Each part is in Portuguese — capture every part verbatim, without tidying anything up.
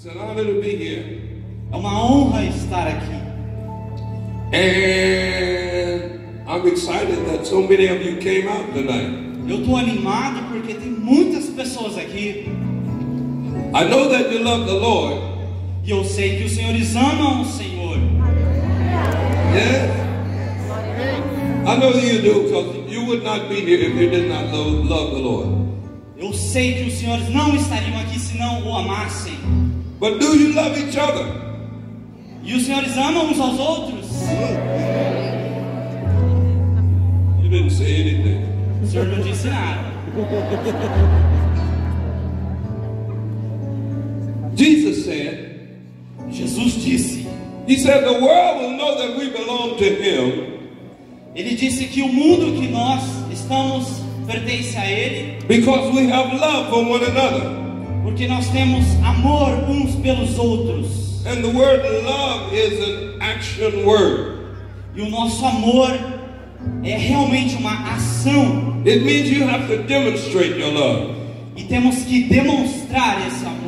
It's an honor to be here. É uma honra estar aqui. And I'm excited that so many of you came out tonight. Eu estou animado porque tem muitas pessoas aqui. I know that you love the Lord. E eu sei que os senhores amam o Senhor. Yes. I know you do, because you would not be here if you did not love, love the Lord. Eu sei que os senhores não estariam aqui se não o amassem. But do you love each other? E os senhores amam uns aos outros? You didn't say anything. O senhor não disse nada. Jesus said, Jesus disse, He said, the world will know that we belong to Him. Ele disse que o mundo que nós estamos pertence a Ele. Because we have love for one another. Porque nós temos amor uns pelos outros. And the word love is an action word. E o nosso amor é realmente uma ação. It means you have to demonstrate your love. E temos que demonstrar esse amor.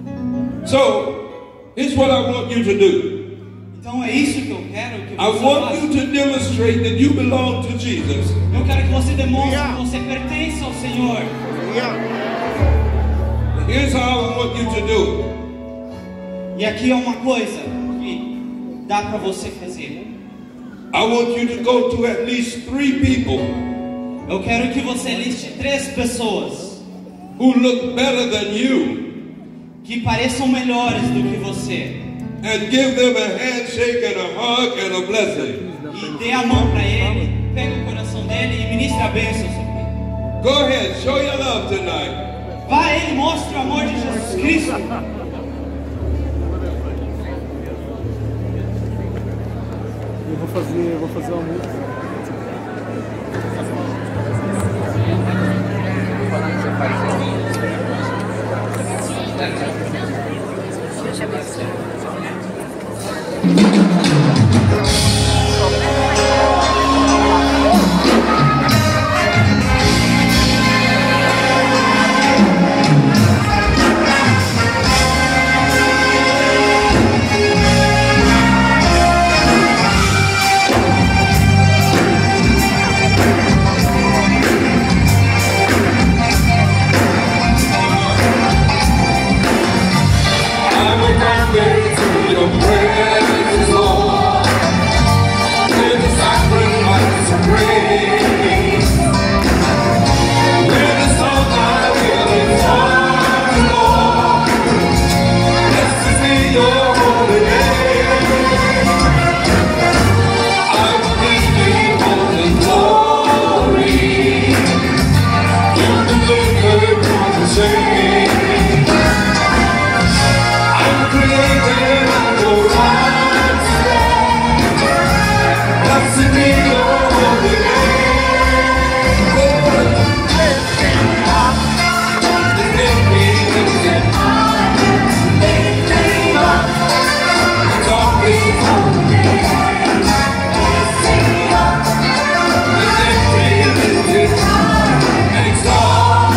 So, here's what I want you to do. Então é isso que eu quero que I você want faça. you to demonstrate that you belong to Jesus. Eu quero que você demonstre que você pertence ao Senhor. Here's how I want you to do it. E aqui é uma coisa que dá para você fazer. I want you to go to at least three people Eu quero que você liste três pessoas who look better than you que pareçam melhores do que você. and give them a handshake and a hug and a blessing. E dê a mão para ele, pegue o coração dele e ministre a bênção sobre ele. Go ahead, show your love tonight. Vai e mostre o amor de Jesus Cristo. Eu vou fazer, eu vou fazer uma música.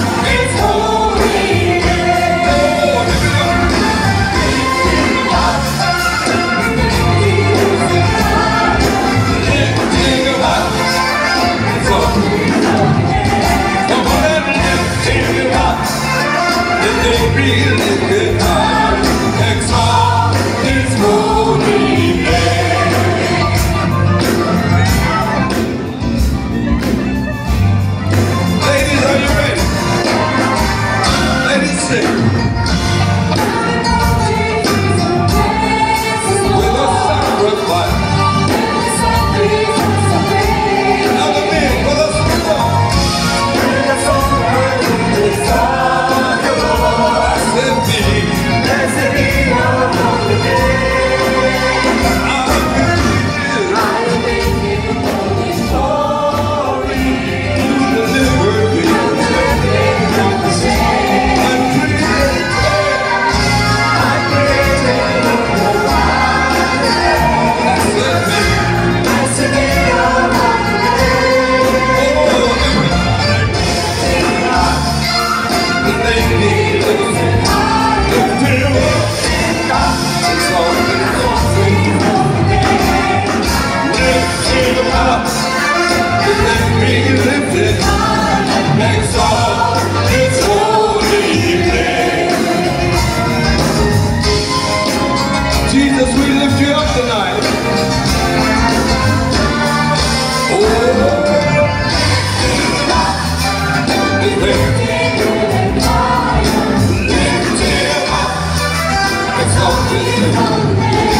Holy Hallelujah.